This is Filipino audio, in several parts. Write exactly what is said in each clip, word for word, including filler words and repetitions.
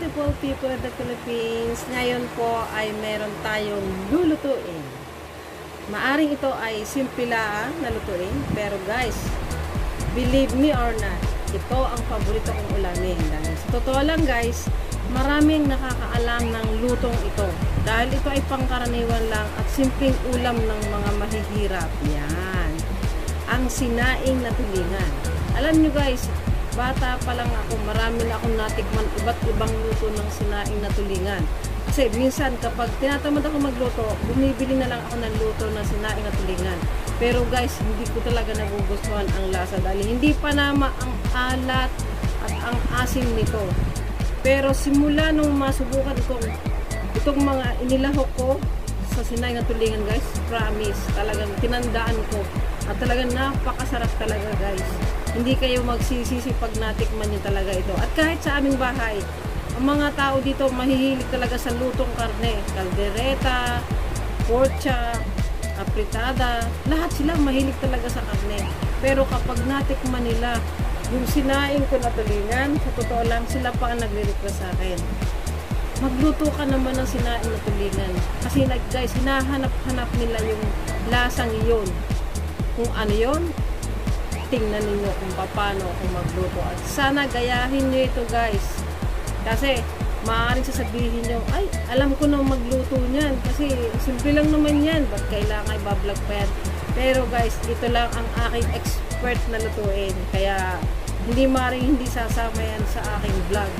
beautiful people of the Philippines. Ngayon po ay meron tayong lulutuin. Maaring ito ay simple lang na lutuin, pero guys, believe me or not, ito ang paborito kong ulamin. Dahil sa totoo lang guys, maraming nakakaalam ng lutong ito. Dahil ito ay pangkaraniwan lang at simpleng ulam ng mga mahihirap. Yan. Ang sinaing na tulingan. Alam nyo guys, bata pa lang ako, marami na akong natikman iba't ibang luto ng sinaing na tulingan. Kasi minsan kapag tinatamad ako magluto, bumibili na lang ako ng luto ng sinaing na tulingan. Pero guys, hindi ko talaga nagugustuhan ang lasa dahil hindi pa nama ang alat at ang asim nito. Pero simula nung masubukan kong itong mga inilahok ko sa sinaing na tulingan guys, promise, talagang tinandaan ko at talagang napakasarap talaga guys. Hindi kayo magsisisi pag natikman nyo talaga ito. At kahit sa aming bahay, ang mga tao dito mahihilig talaga sa lutong karne. Caldereta, porcha, apritada, lahat sila mahilig talaga sa karne. Pero kapag natikman nila yung sinaing ko na tulingan, sa totoo lang, sila pa ang nagre-request sa akin. Magluto ka naman ng sinaing na tulingan. Kasi like guys, hinahanap-hanap nila yung lasang iyon. Kung ano yun, tingnan ninyo kung paano kung magluto. At sana gayahin nyo ito guys. Kasi maaaring sasabihin nyo, ay alam ko na magluto niyan. Kasi simple lang naman yan. Ba't kailangan i-vlog pa yan? Pero guys, ito lang ang aking expert na lutuin. Kaya hindi maaaring hindi sasama yan sa aking vlog.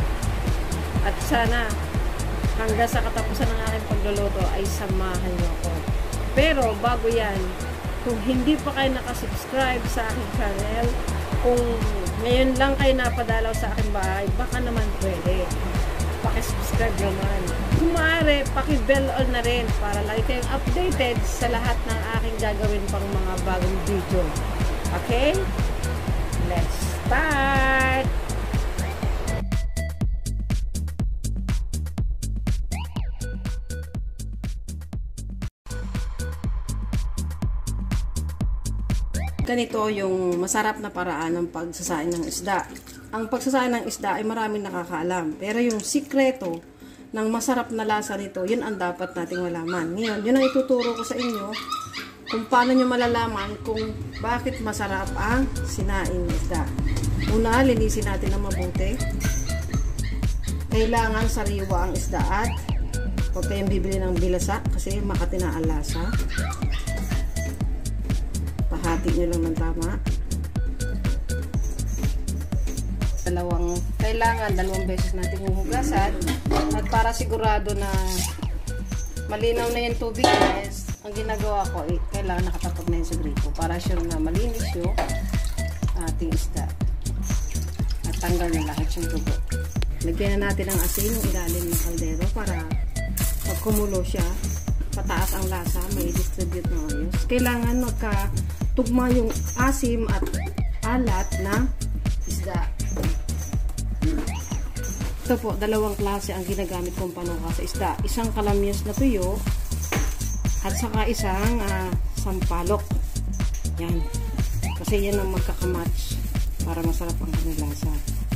At sana hanggang sa katapusan ng aking pagluluto ay samahan nyo ako. Pero bago yan, kung hindi pa kayo nakasubscribe sa aking channel, kung ngayon lang kayo napadalaw sa aking bahay, baka naman pwede. Pakisubscribe naman. Kung maaari, paki-bell all na rin para lagi kayong updated sa lahat ng aking gagawin pang mga bagong video. Okay? Let's start! Ganito yung masarap na paraan ng pagsasain ng isda. Ang pagsasain ng isda ay maraming nakakaalam. Pero yung sikreto ng masarap na lasa nito, yun ang dapat nating malaman. Ngayon, yun ang ituturo ko sa inyo kung paano nyo malalaman kung bakit masarap ang sinaing isda. Una, linisin natin ng mabuti. Kailangan sariwa ang isda at huwag kayong bibili ng bilasa kasi makatina ang lasa. Pahati nyo lang ng tama. Dalawang, kailangan dalawang beses natin huhugasan. At para sigurado na malinaw na yung tubig guys, ang ginagawa ko ay kailangan nakatapag na yung sa gripo para sure na malinis yung ating isda. At tanggal na lahat yung dugo. Lagyan na natin ang asin yung ilalim ng kaldero para pag kumulo siya, pataas ang lasa, may distribute ng ayos. Kailangan magka tugma yung asim at alat na isda. Ito po, dalawang klase ang ginagamit kong panuka sa isda. Isang kalamyas na tuyo at saka isang uh, sampalok. Yan. Kasi yan ang magkakamatch para masarap ang kanyang lasa.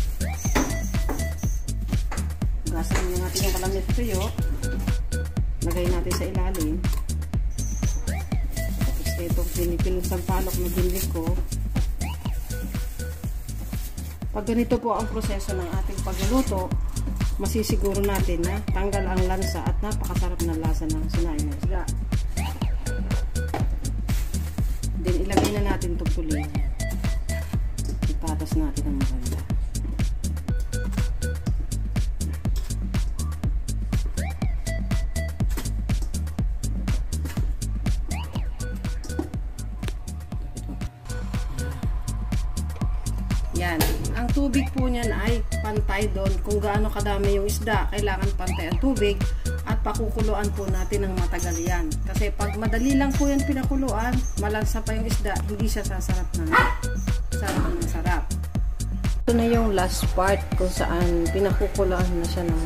Gasan nyo natin yung kalamyas na tuyo. Lagay natin sa ilalim. Itong pinipilong sampalok na binili ko. Pag ganito po ang proseso ng ating pagluluto, masisiguro natin na tanggal ang lansa at napakasarap na lasa ng sinaing na isda. Then ilagay na natin itong tulingan. Ipatas natin ang maganda. Yan. Ang tubig po niyan ay pantay doon kung gaano kadami yung isda. Kailangan pantay ang tubig at pakukuluan po natin ng matagal yan. Kasi pag madali lang po yan pinakuluan, malansa pa yung isda, hindi siya sasarap na sarap ng sarap. Ito na yung last part kung saan pinakukuluan na siya ng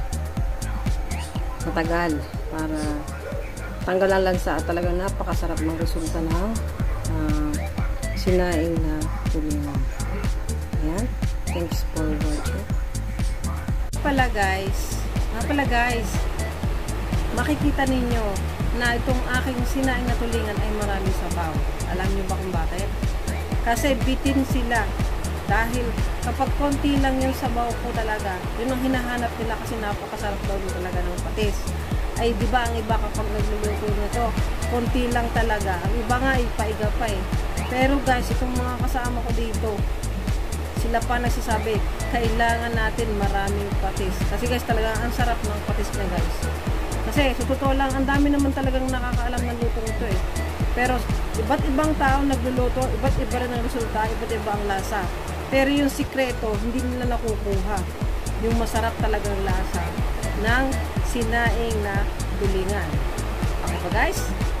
matagal para tanggal ang lansa at talagang napakasarap ng resulta ng uh, sinaing na tulingan. Ayan. Thanks for watching. pala guys, nga pala guys, makikita ninyo na itong aking sinaing na tulingan ay maraming sabaw. Alam niyo ba kung bakit? Kasi bitin sila. Dahil kapag konti lang yung sabaw ko talaga, yun ang hinahanap nila kasi napakasarap daw din talaga ng patis. Ay di ba ang iba kapag nagluluto nito, konti lang talaga. Ang iba nga ay paiga pa eh. Pero guys, itong mga kasama ko dito, sila pa nagsasabi, kailangan natin maraming patis. Kasi guys, talaga ang sarap ng patis niya guys. Kasi sa totoo lang, ang dami naman talagang nakakaalam ng luto nito eh. Pero iba't ibang tao nagluluto, iba't iba rin ang resulta, iba't iba ang lasa. Pero yung sikreto, hindi nila nakukuha. Yung masarap talagang lasa ng sinaing na tulingan. Okay ba guys?